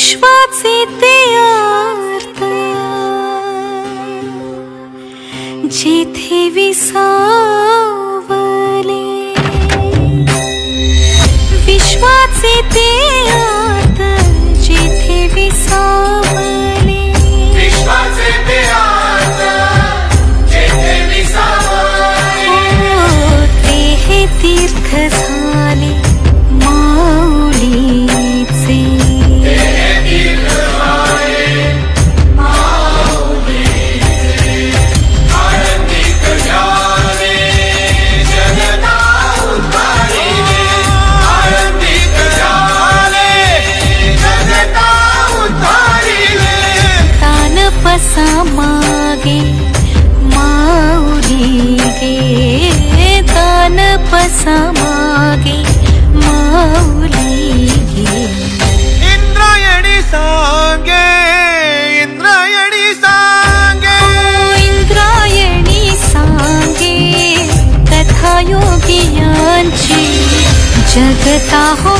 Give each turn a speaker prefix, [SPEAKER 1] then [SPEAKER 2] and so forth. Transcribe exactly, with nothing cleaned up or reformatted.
[SPEAKER 1] विश्वाचे ते अर्थ जेथे विसावले, विश्वाचे ते अर्थ जेथे विसावले,
[SPEAKER 2] विश्वाचे ते अर्थ जेथे विसावले,
[SPEAKER 1] ते हे तीर्थ झाले माऊलीचे,
[SPEAKER 2] ते हे तीर्थ झाले माऊलीचे, आनंदित झाले जगता उद्धारिले, आनंदित झाले जगता उद्धारिले,
[SPEAKER 1] तानपसा मागे माऊली गे, तानपसा मागे माऊली गे.
[SPEAKER 2] इंद्रायणी सांगे, इंद्रायणी सांगे,
[SPEAKER 1] इंद्रायणी सांगे कथा योगियांची, जगता हो